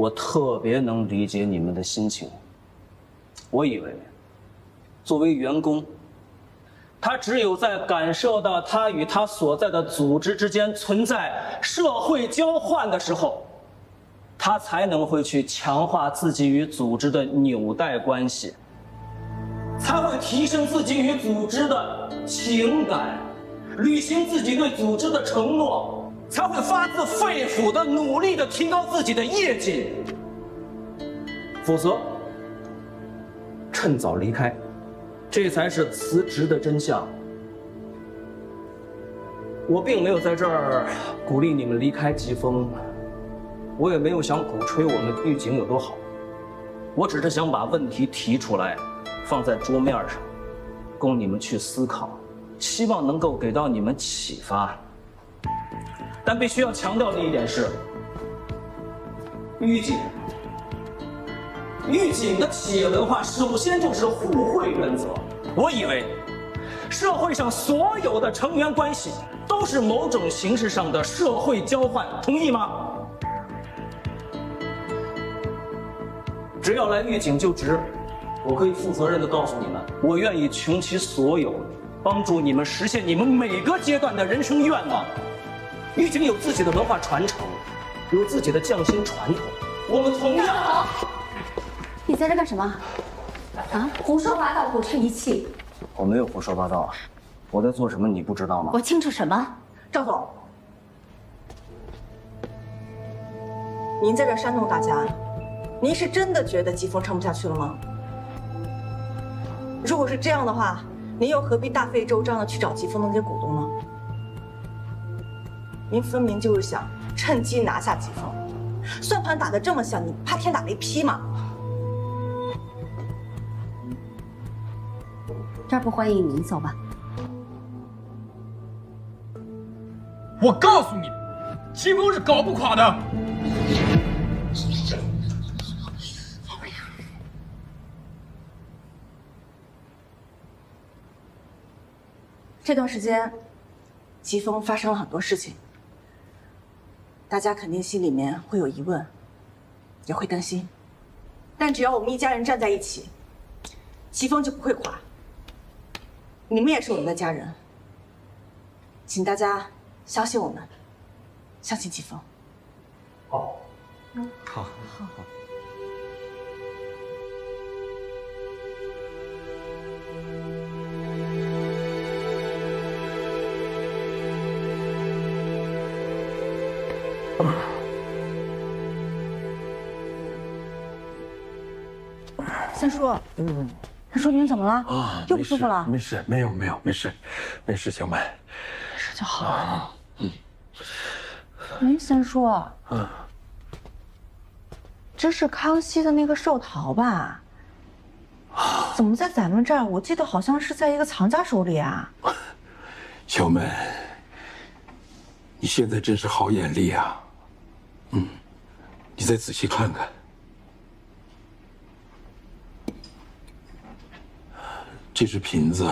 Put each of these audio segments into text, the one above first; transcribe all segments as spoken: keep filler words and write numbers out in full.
我特别能理解你们的心情。我以为，作为员工，他只有在感受到他与他所在的组织之间存在社会交换的时候，他才能会去强化自己与组织的纽带关系，才会提升自己与组织的情感，履行自己对组织的承诺，才会发自肺腑的努力的提高自己的业绩。否则，趁早离开，这才是辞职的真相。我并没有在这儿鼓励你们离开疾风，我也没有想鼓吹我们狱警有多好，我只是想把问题提出来，放在桌面上，供你们去思考，希望能够给到你们启发。但必须要强调的一点是，狱警，狱警的企业文化首先就是互惠原则。我以为，社会上所有的成员关系都是某种形式上的社会交换，同意吗？只要来狱警就职，我可以负责任地告诉你们，我愿意穷其所有，帮助你们实现你们每个阶段的人生愿望。狱警有自己的文化传承，有自己的匠心传统，我们同样。 你在这干什么？啊，胡说八道，不成一气。 我没有胡说八道，我在做什么你不知道吗？ 我清楚什么？ 赵总，您在这煽动大家，您是真的觉得疾风撑不下去了吗？如果是这样的话，您又何必大费周章的去找疾风的那些股东呢？您分明就是想趁机拿下疾风，算盘打得这么响，你怕天打雷劈吗？ 这儿不欢迎你，走吧。 我告诉你，疾风是搞不垮的。 这段时间，疾风发生了很多事情，大家肯定心里面会有疑问，也会担心。但只要我们一家人站在一起，疾风就不会垮。你们也是我们的家人，请大家相信我们，相信疾风。 好， 嗯， 好，好，好。 三叔，嗯，三叔您怎么了？ 啊， 又不舒服了？ 没事，没有，没有，没事，没事，小曼， 没事就好。啊、 嗯。 哎，三叔， 嗯， 这是康熙的那个寿桃吧？怎么在咱们这儿？我记得好像是在一个藏家手里啊。 小曼，你现在真是好眼力啊！嗯，你再仔细看看。这只瓶子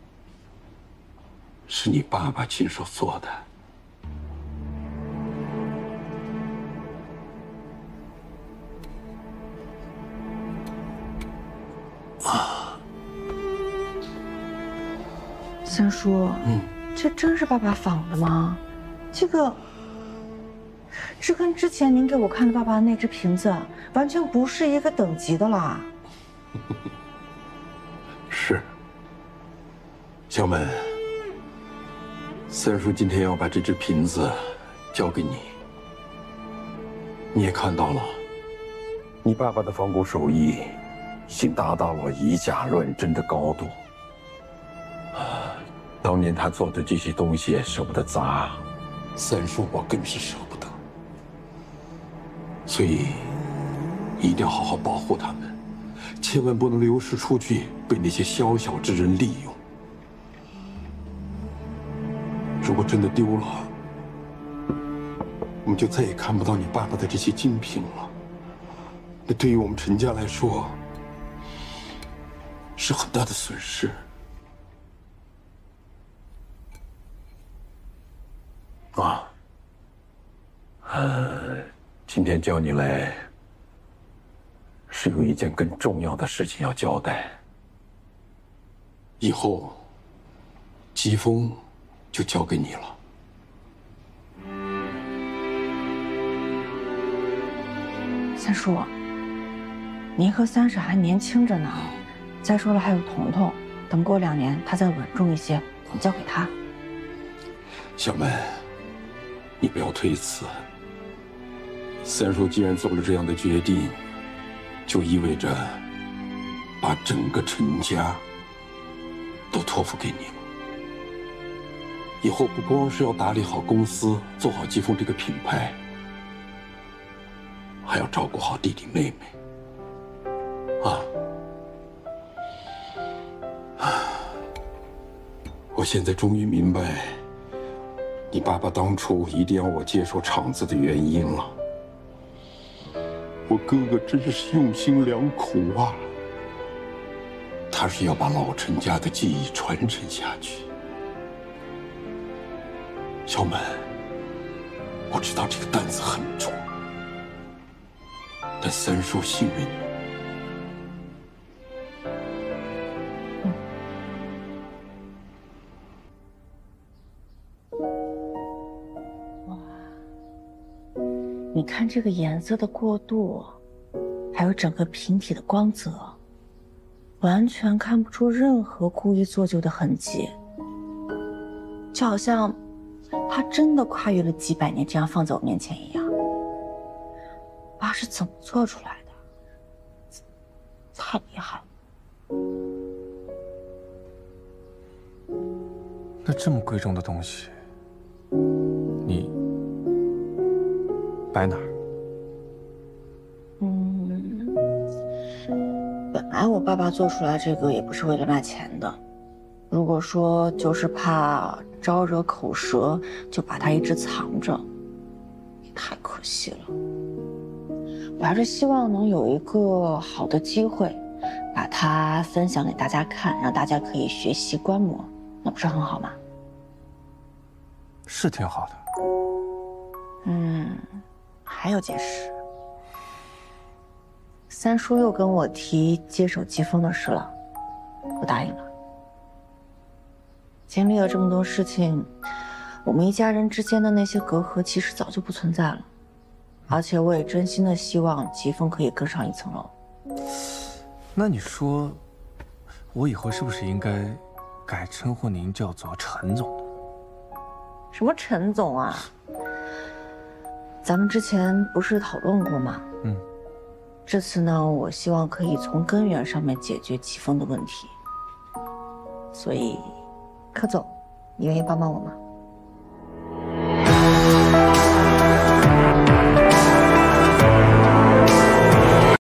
是你爸爸亲手做的。 啊，三叔，嗯，这真是爸爸仿的吗？这个，这跟之前您给我看的爸爸的那只瓶子完全不是一个等级的啦。 是。小门，三叔今天要把这只瓶子交给你。你也看到了，你爸爸的仿古手艺已经达到了以假乱真的高度。啊，当年他做的这些东西舍不得砸，三叔我更是舍不得。所以，一定要好好保护他们，千万不能流失出去，被那些宵小之人利用。如果真的丢了，我们就再也看不到你爸爸的这些精品了。那对于我们陈家来说，是很大的损失。啊，呃，今天叫你来， 是有一件更重要的事情要交代。以后，疾风就交给你了。 三叔，您和三婶还年轻着呢，再说了还有彤彤，等过两年他再稳重一些，你交给他。 小曼，你不要推辞。三叔既然做了这样的决定，就意味着把整个陈家都托付给你了。以后不光是要打理好公司，做好疾风这个品牌，还要照顾好弟弟妹妹。啊！我现在终于明白，你爸爸当初一定要我接手厂子的原因了。我哥哥真是用心良苦啊！他是要把老陈家的技艺传承下去。小满，我知道这个担子很重，但三叔信任你。 你看这个颜色的过渡，还有整个瓶体的光泽，完全看不出任何故意做旧的痕迹，就好像它真的跨越了几百年，这样放在我面前一样。爸是怎么做出来的？太厉害了！ 那这么贵重的东西，你摆哪儿？ 嗯，本来我爸爸做出来这个也不是为了卖钱的，如果说就是怕招惹口舌，就把它一直藏着，也太可惜了。我还是希望能有一个好的机会，把它分享给大家看，让大家可以学习观摩，那不是很好吗？ 是挺好的。 嗯，还有件事，三叔又跟我提接手疾风的事了，我答应了。经历了这么多事情，我们一家人之间的那些隔阂其实早就不存在了，而且我也真心的希望疾风可以更上一层楼。 那你说，我以后是不是应该改称呼您叫做陈总呢？ 什么陈总啊？咱们之前不是讨论过吗？嗯。这次呢，我希望可以从根源上面解决疾风的问题。所以，柯总，你愿意帮帮我吗？